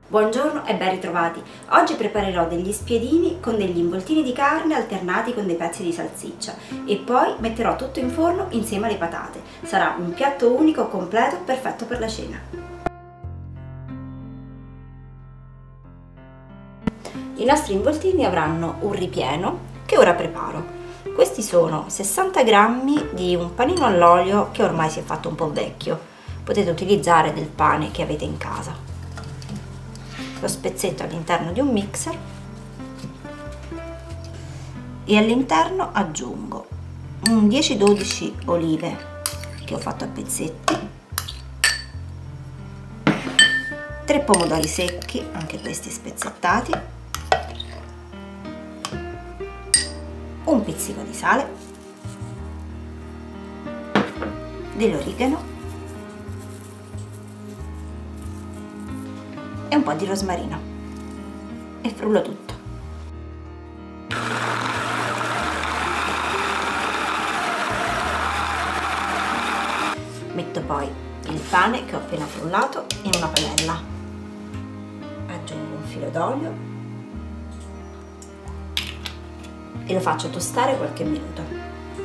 Buongiorno e ben ritrovati. Oggi preparerò degli spiedini con degli involtini di carne alternati con dei pezzi di salsiccia e poi metterò tutto in forno insieme alle patate. Sarà un piatto unico, completo, perfetto per la cena. I nostri involtini avranno un ripieno che ora preparo. Questi sono 60 grammi di un panino all'olio che ormai si è fatto un po' vecchio. Potete utilizzare del pane che avete in casa. Lo spezzetto all'interno di un mixer e all'interno aggiungo un 10-12 olive che ho fatto a pezzetti, 3 pomodori secchi, anche questi spezzettati, un pizzico di sale, dell'origano e un po' di rosmarino e frullo tutto. Metto poi il pane che ho appena frullato in una padella, aggiungo un filo d'olio e lo faccio tostare qualche minuto.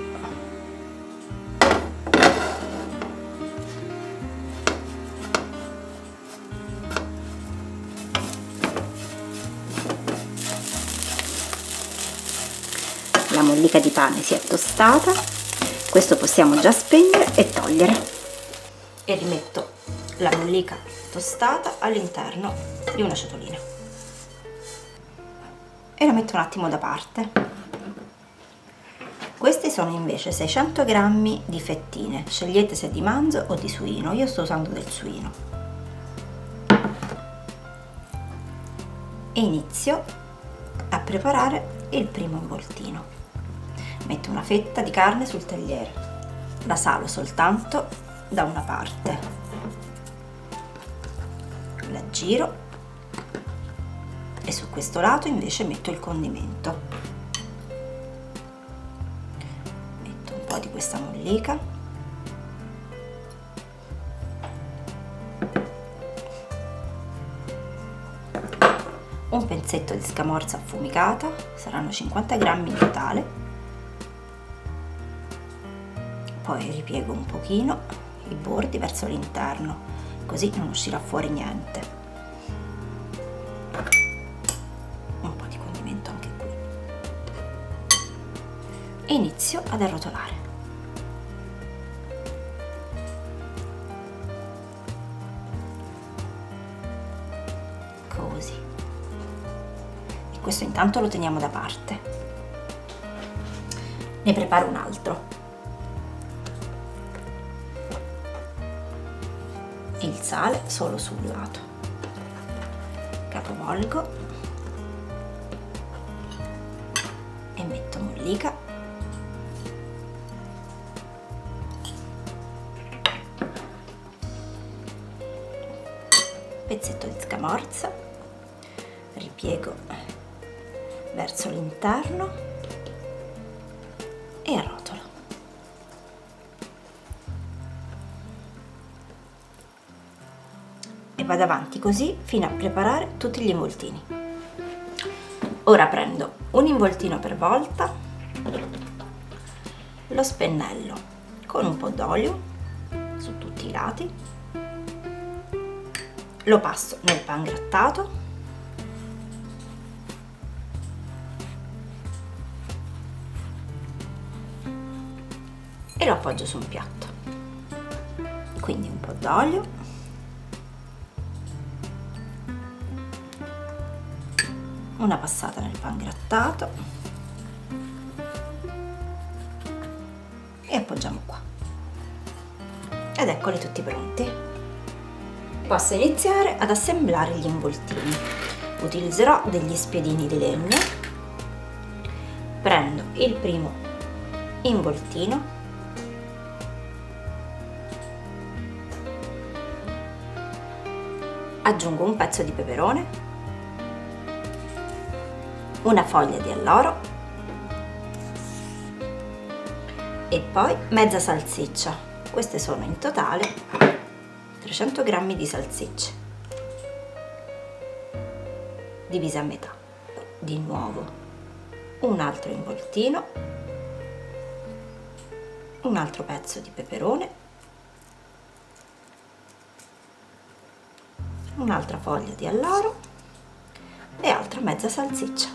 La mollica di pane si è tostata, questo possiamo già spegnere e togliere e rimetto la mollica tostata all'interno di una ciotolina e la metto un attimo da parte. Questi sono invece 600 g di fettine, scegliete se di manzo o di suino, io sto usando del suino e inizio a preparare il primo involtino. Metto una fetta di carne sul tagliere, la salo soltanto da una parte, la giro e su questo lato invece metto il condimento. Metto un po' di questa mollica, un pezzetto di scamorza affumicata, saranno 50 g in totale. Poi ripiego un pochino i bordi verso l'interno, così non uscirà fuori niente. Un po' di condimento anche qui. E inizio ad arrotolare. Così. E questo intanto lo teniamo da parte. Ne preparo un altro. Il sale solo sul lato, capovolgo e metto mollica pezzetto di scamorza, ripiego verso l'interno e arrotolo. Vado avanti così fino a preparare tutti gli involtini. Ora prendo un involtino per volta, lo spennello con un po' d'olio su tutti i lati, lo passo nel pangrattato e lo appoggio su un piatto. Quindi un po' d'olio, una passata nel pangrattato e appoggiamo qua ed eccoli tutti pronti. Posso iniziare ad assemblare gli involtini. Utilizzerò degli spiedini di legno, prendo il primo involtino, aggiungo un pezzo di peperone, una foglia di alloro e poi mezza salsiccia. Queste sono in totale 300 g di salsicce. divisa a metà. Di nuovo un altro involtino, un altro pezzo di peperone, un'altra foglia di alloro e altra mezza salsiccia.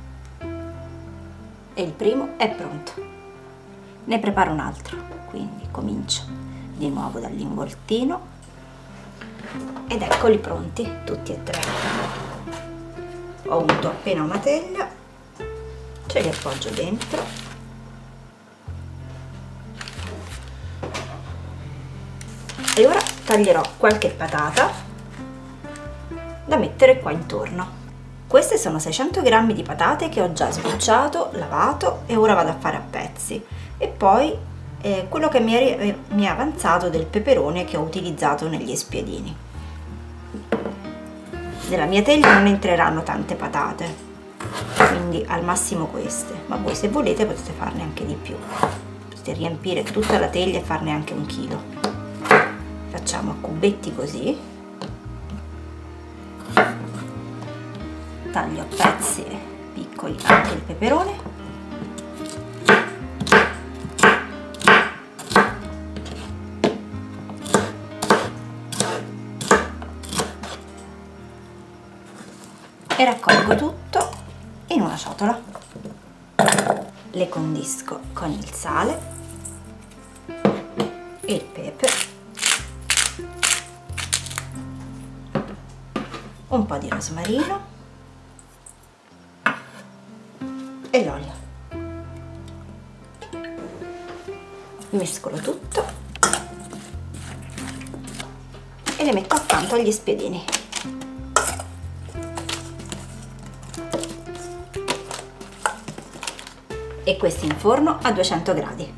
E il primo è pronto. Ne preparo un altro, quindi comincio di nuovo dall'involtino ed eccoli pronti tutti e tre. Ho unto appena una teglia, ce li appoggio dentro e ora taglierò qualche patata da mettere qua intorno. Queste sono 600 g di patate che ho già sbucciato, lavato e ora vado a fare a pezzi. E poi quello che mi è avanzato del peperone che ho utilizzato negli spiedini. Nella mia teglia non entreranno tante patate, quindi al massimo queste, ma voi se volete potete farne anche di più. Potete riempire tutta la teglia e farne anche 1 chilo. Facciamo a cubetti così. Taglio a pezzi piccoli anche il peperone. E raccolgo tutto in una ciotola. Le condisco con il sale e il pepe, un po' di rosmarino e l'olio. Mescolo tutto e le metto accanto agli spiedini. E questi in forno a 200 gradi.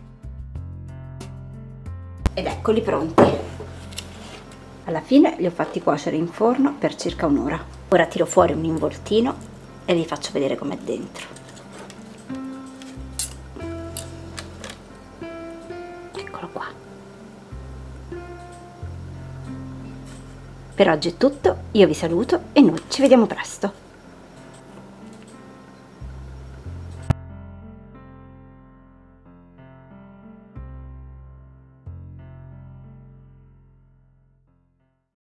Ed eccoli pronti. Alla fine li ho fatti cuocere in forno per circa un'ora. Ora tiro fuori un involtino e vi faccio vedere com'è dentro. Eccolo qua. Per oggi è tutto, io vi saluto e noi ci vediamo presto.